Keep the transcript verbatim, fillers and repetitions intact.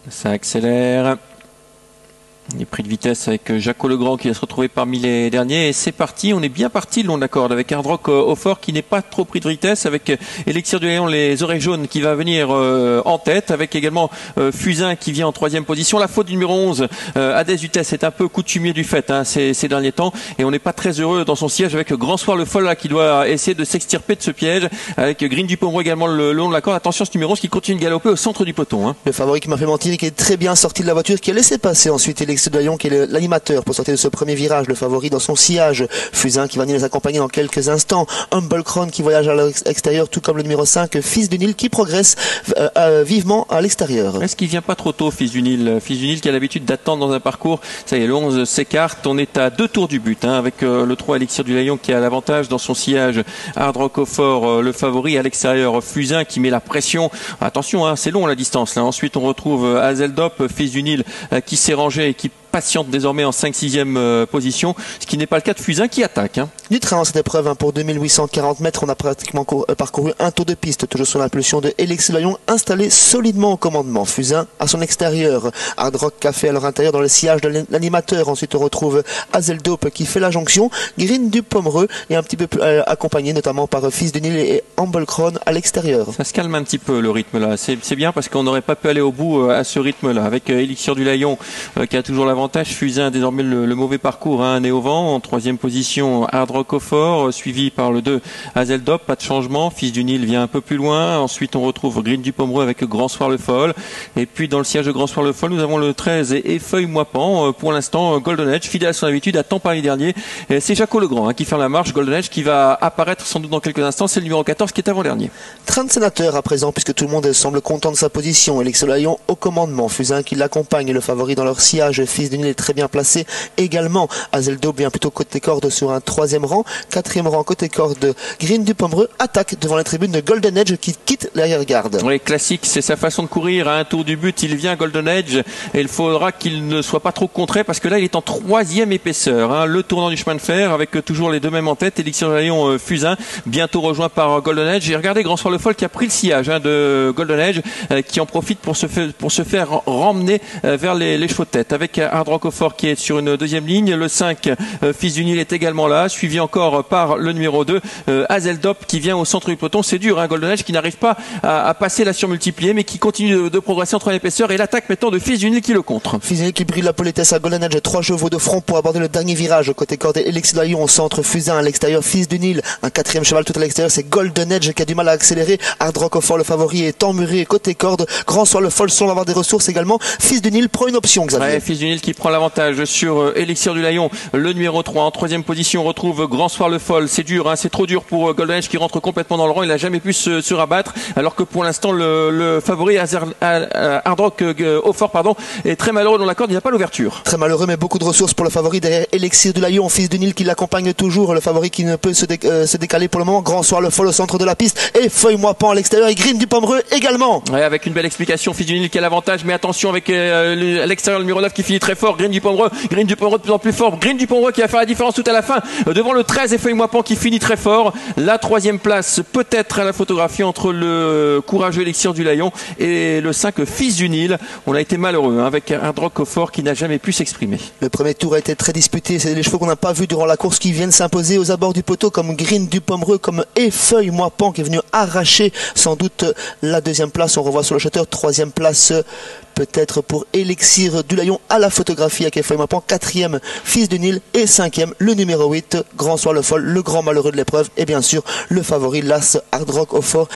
Ça accélère. Il est pris de vitesse avec Jaco Legrand qui va se retrouver parmi les derniers. Et c'est parti, on est bien parti le long de la corde avec Hard Rock au fort qui n'est pas trop pris de vitesse, avec Elixir du Lion, les oreilles jaunes qui va venir euh, en tête, avec également euh, Fusain qui vient en troisième position. La faute du numéro onze, euh, Hadès Vitesse, est un peu coutumier du fait hein, ces, ces derniers temps. Et on n'est pas très heureux dans son siège avec Grand Soir le Foll là, qui doit essayer de s'extirper de ce piège, avec Green du Pomereux également le, le long de la corde. Attention, ce numéro onze qui continue de galoper au centre du peloton. Hein. Le favori qui m'a fait mentir, qui est très bien sorti de la voiture, qui a laissé passer ensuite Elixir de Lion, qui est l'animateur pour sortir de ce premier virage, le favori dans son sillage. Fusain qui va venir les accompagner dans quelques instants. Humble Crown qui voyage à l'extérieur, tout comme le numéro cinq, Fils du Nil, qui progresse euh, euh, vivement à l'extérieur. Est-ce qu'il vient pas trop tôt, Fils du Nil? Fils du Nil qui a l'habitude d'attendre dans un parcours. Ça y est, le onze s'écarte. On est à deux tours du but, hein, avec euh, le trois Elixir du Lion qui a l'avantage dans son sillage. Hard Rock au fort, euh, le favori à l'extérieur. Fusain qui met la pression. Attention, hein, c'est long la distance. Là. Ensuite, on retrouve euh, Hazeldop, Fils du Nil, euh, qui s'est rangé et qui patiente désormais en cinq sixième euh, position, ce qui n'est pas le cas de Fusain qui attaque. Hein. Du train dans cette épreuve, hein, pour deux mille huit cent quarante mètres, on a pratiquement euh, parcouru un tour de piste, toujours sous l'impulsion de Elixir du Lion, installé solidement au commandement. Fusain à son extérieur, Hard Rock Café à leur intérieur dans le sillage de l'animateur. Ensuite, on retrouve Hazeldop qui fait la jonction, Green du Pomereux et un petit peu plus, euh, accompagné notamment par euh, Fils du Nil et Humble Crown à l'extérieur. Ça se calme un petit peu le rythme là, c'est bien parce qu'on n'aurait pas pu aller au bout euh, à ce rythme là, avec euh, Elixir du Lion euh, qui a toujours la avantage. Fusain désormais le, le mauvais parcours, hein, nez au vent. En troisième position, Hard Rock au fort, suivi par le deux Hazeldop, pas de changement. Fils du Nil vient un peu plus loin. Ensuite, on retrouve Green du Pomereux avec Grand Soir le Foll. Et puis dans le siège de Grand Soir le Foll, nous avons le treize et Effeuille Moipan. Pour l'instant, Golden Edge, fidèle à son habitude, attend par les derniers. C'est Jaco Legrand hein, qui ferme la marche. Golden Edge qui va apparaître sans doute dans quelques instants. C'est le numéro quatorze qui est avant-dernier. Train de sénateur à présent, puisque tout le monde semble content de sa position. Elixir du Lion au commandement. Fusain qui l'accompagne, le favori dans leur sillage. Fils du Nil est très bien placé également. Hazeldop vient plutôt côté corde sur un troisième rang. Quatrième rang côté corde, Green du Pomereux attaque devant la tribune de Golden Edge qui quitte l'arrière-garde. Oui, classique, c'est sa façon de courir. À un tour du but, il vient Golden Edge et il faudra qu'il ne soit pas trop contré parce que là, il est en troisième épaisseur. Hein, le tournant du chemin de fer avec toujours les deux mêmes en tête. Elixir du Lion, euh, Fusain, bientôt rejoint par Golden Edge. Et regardez Grand Soir le Foll qui a pris le sillage hein, de Golden Edge, euh, qui en profite pour se, fait, pour se faire ramener euh, vers les, les chevaux de tête. Avec Hard Rock au fort qui est sur une deuxième ligne. Le cinq, euh, Fils du Nil, est également là, suivi encore par le numéro deux, euh, Hazeldop, qui vient au centre du peloton. C'est dur, hein, Golden Edge qui n'arrive pas à, à passer la surmultipliée, mais qui continue de, de progresser en troisième épaisseur. Et l'attaque maintenant de Fils du Nil qui le contre. Fils du Nil qui brille la politesse à Golden Edge, trois chevaux de front pour aborder le dernier virage. Côté corde, Elixir du Lion au centre, Fusain à l'extérieur, Fils du Nil, un quatrième cheval tout à l'extérieur, c'est Golden Edge qui a du mal à accélérer. Hard Rock au fort, le favori, est emmuré côté corde. Grand Soir le Foll semble avoir des ressources également. Fils du Nil prend une option, Xavier. Ouais, Fils du Nil qui prend l'avantage sur euh, Elixir du Lion, le numéro trois. En troisième position, on retrouve Grand Soir le Foll. C'est dur, hein, c'est trop dur pour Golden Edge qui rentre complètement dans le rang. Il n'a jamais pu se, se rabattre, alors que pour l'instant, le, le favori Hard Rock euh, au fort pardon, est très malheureux dans la corde. Il n'y a pas l'ouverture. Très malheureux, mais beaucoup de ressources pour le favori derrière Elixir du Lion, Fils du Nil qui l'accompagne toujours. Le favori qui ne peut se, dé, euh, se décaler pour le moment. Grand Soir le Foll au centre de la piste et Feuille Moipan à l'extérieur et Green du Pomereux également. Ouais, avec une belle explication, Fils du Nil qui a l'avantage, mais attention avec euh, à l'extérieur le numéro neuf qui finit très fort. Green du Pomereux, Green du Pomereux de plus en plus fort. Green du Pomereux qui va faire la différence tout à la fin devant le treize et Feuille Moipan qui finit très fort. La troisième place peut-être à la photographie entre le courageux Elixir du Lion et le cinq Fils du Nil. On a été malheureux hein, avec un Hard Rock au fort qui n'a jamais pu s'exprimer. Le premier tour a été très disputé. C'est les chevaux qu'on n'a pas vus durant la course qui viennent s'imposer aux abords du poteau, comme Green du Pomereux, comme Effeuille Moipan qui est venu arracher sans doute la deuxième place. On revoit sur le shutter, troisième place peut-être pour Elixir du Lion à la photographie avec Effeuille Moipan, quatrième Fils du Nil et cinquième le numéro huit Grand Soir le Foll, le grand malheureux de l'épreuve et bien sûr le favori l'As Hard Rock au fort